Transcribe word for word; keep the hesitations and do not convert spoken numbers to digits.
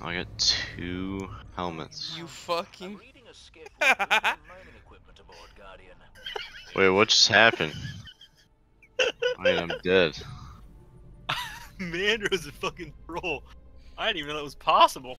I got two helmets. You fucking. Wait, what just happened? Wait, I'm dead. Mandro's a fucking troll. I didn't even know that was possible.